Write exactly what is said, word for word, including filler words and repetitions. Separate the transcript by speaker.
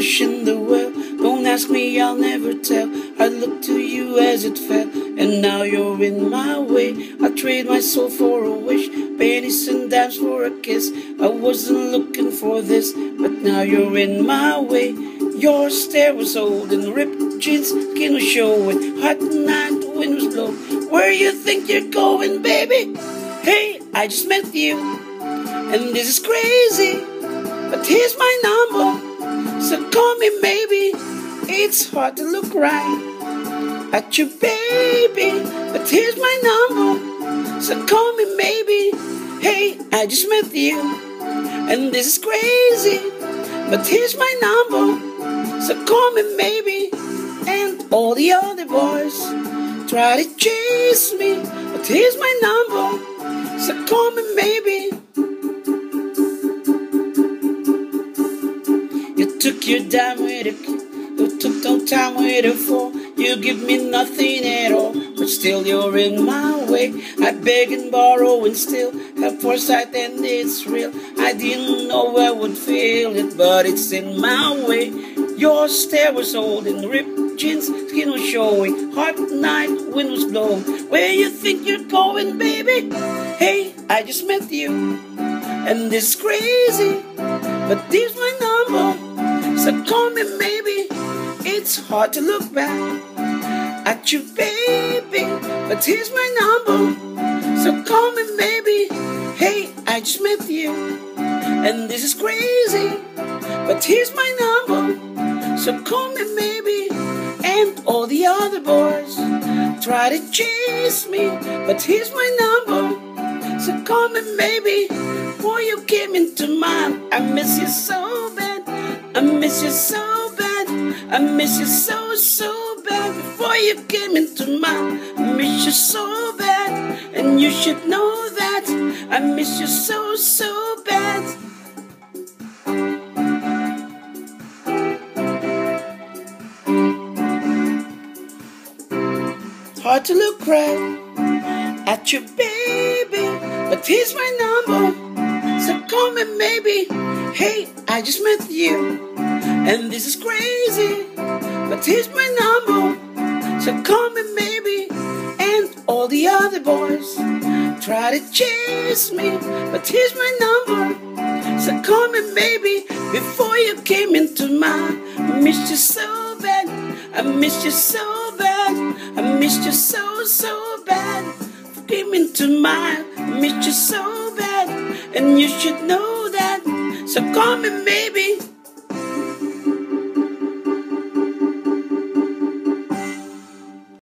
Speaker 1: fish in the well. Don't ask me, I'll never tell. I looked to you as it fell, and now you're in my way. I trade my soul for a wish, pennies and dimes for a kiss. I wasn't looking for this, but now you're in my way. Your stare was old and ripped jeans, skin was showing. Hot night, the wind was blowing. Where you think you're going, baby? Hey, I just met you, and this is crazy, but here's my number, so call me maybe. It's hard to look right at you, baby, but here's my number, so call me maybe. Hey, I just met you, and this is crazy, but here's my number, so call me maybe. And all the other boys try to chase me, but here's my number, so call me maybe. You took your time with it, you took no time with it for. You give me nothing at all, but still you're in my way. I beg and borrow and still have foresight, and it's real. I didn't know I would feel it, but it's in my way. Your stare was old and ripped jeans, skin was showing. Hot night, wind was blowing. Where you think you're going, baby? Hey, I just met you, and this is crazy, but this my number, so call me maybe. It's hard to look back at you, baby, but here's my number, so call me maybe. Hey, I just met you, and this is crazy, but here's my number, so call me maybe. And all the other boys try to chase me, but here's my number, so call me maybe. Before you came into mine, I miss you so bad, I miss you so bad, I miss you so, so bad. Before you came into mine, I miss you so bad, and you should know that I miss you so, so bad. Hard to look right at you, baby, but here's my number, so call me maybe. Hey, I just met you, and this is crazy, but here's my number, so call me maybe. And all the other boys try to chase me, but here's my number, so call me maybe. Before you came into mine, I missed you so bad, I missed you so bad, I missed you so, so bad. Came into mine, I missed you so bad, and you should know that, so call me maybe.